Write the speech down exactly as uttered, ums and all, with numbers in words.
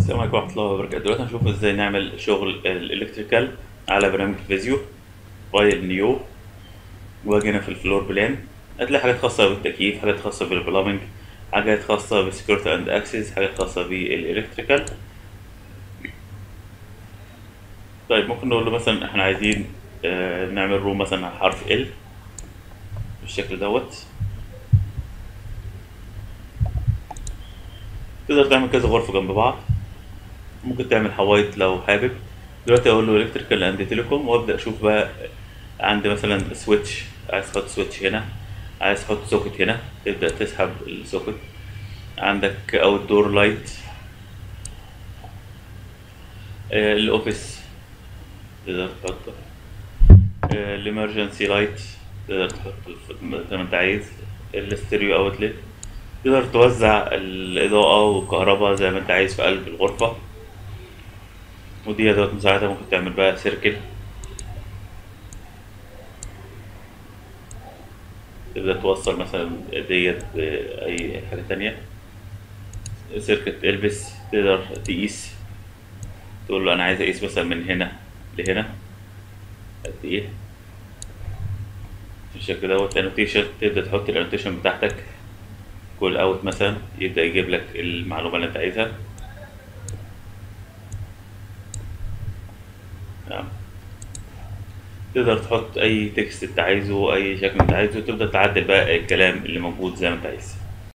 السلام عليكم ورحمة الله وبركاته. دلوقتي هنشوف ازاي نعمل شغل الالكتريكال على برنامج فيزيو. فايل نيو، واجي هنا في الفلور بلان هتلاقي حاجات خاصة بالتكييف، حاجات خاصة بالبلامنج، حاجات خاصة بالسكيورتي اند اكسس، حاجات خاصة بالالكتريكال. طيب ممكن نقول له مثلا احنا عايزين آه، نعمل روم مثلا على حرف ال بالشكل دوت. تقدر تعمل كذا غرفة جنب بعض، ممكن تعمل حوايط لو حابب. دلوقتي اقول له الكتريكال اند تيليكوم وابدا اشوف بقى. عندي مثلا سويتش، عايز تحط سويتش هنا، عايز تحط سوكت هنا، تبدا تسحب السوكت. عندك اوت دور لايت، الاوفيس تقدر تحطه، الامرجنسي لايت تقدر تحطه في- زي ما انت عايز. الاستيريو اوتلت تقدر توزع الاضاءه والكهرباء زي ما انت عايز في قلب الغرفه. ودي ادوات مساعده، ممكن تعمل بقى سيركل، تبدأ توصل مثلا ديت بأي حاجة تانية. سيركت البس تقدر تقيس، تقول له أنا عايز أقيس مثلا من هنا لهنا قد إيه بالشكل دوت. انوتيشن تبدأ تحط الانوتيشن بتاعتك، كول أوت مثلا يبدأ يجيب لك المعلومة اللي أنت عايزها. نعم. تقدر تحط أي تكست أنت عايزه، أي شكل أنت عايزه، تبدأ تعدل بقى الكلام اللي موجود زي ما أنت عايز.